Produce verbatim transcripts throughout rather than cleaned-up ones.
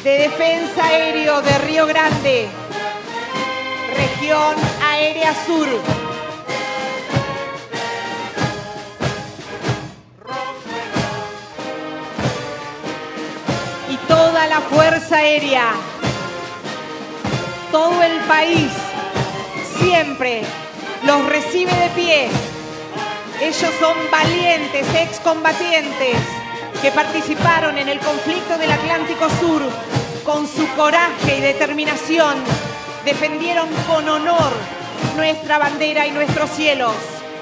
de Defensa Aéreo de Río Grande, Región Aérea Sur. Y toda la Fuerza Aérea, todo el país, siempre los recibe de pie. Ellos son valientes excombatientes que participaron en el conflicto del Atlántico Sur con su coraje y determinación. Defendieron con honor nuestra bandera y nuestros cielos.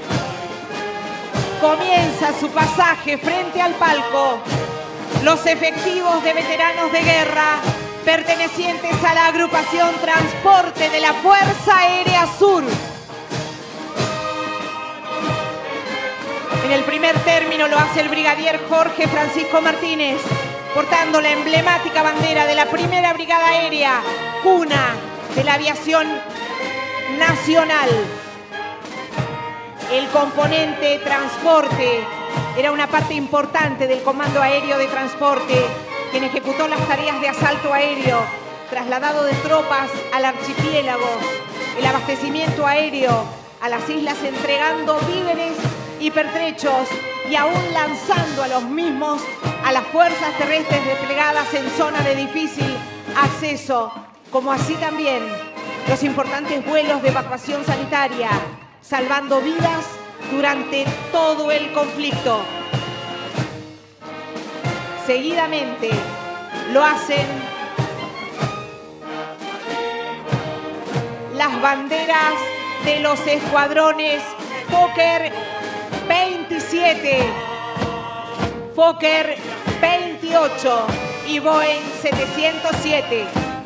Comienza su pasaje frente al palco los efectivos de veteranos de guerra pertenecientes a la agrupación Transporte de la Fuerza Aérea Sur. En el primer término lo hace el brigadier Jorge Francisco Martínez, portando la emblemática bandera de la Primera Brigada Aérea, cuna de la aviación nacional. El componente transporte era una parte importante del Comando Aéreo de Transporte, quien ejecutó las tareas de asalto aéreo, trasladado de tropas al archipiélago, el abastecimiento aéreo a las islas, entregando víveres y pertrechos y aún lanzando a los mismos a las fuerzas terrestres desplegadas en zona de difícil acceso, como así también los importantes vuelos de evacuación sanitaria, salvando vidas durante todo el conflicto. Seguidamente lo hacen las banderas de los escuadrones Fokker veintisiete, Fokker veintiocho y Boeing setecientos siete.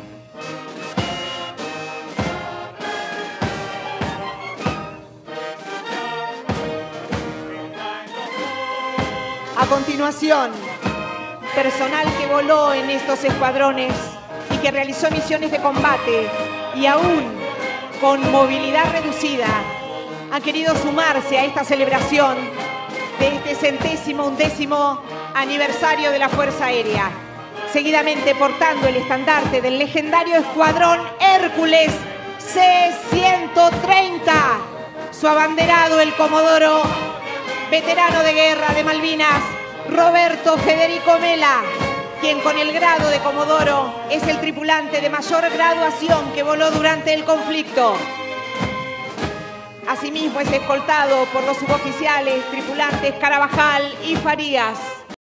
A continuación, personal que voló en estos escuadrones y que realizó misiones de combate y aún con movilidad reducida, han querido sumarse a esta celebración de este centésimo undécimo aniversario de la Fuerza Aérea. Seguidamente, portando el estandarte del legendario escuadrón Hércules C ciento treinta, su abanderado, el comodoro veterano de guerra de Malvinas, Roberto Federico Mela, quien con el grado de comodoro es el tripulante de mayor graduación que voló durante el conflicto. Asimismo es escoltado por los suboficiales tripulantes Carabajal y Farías.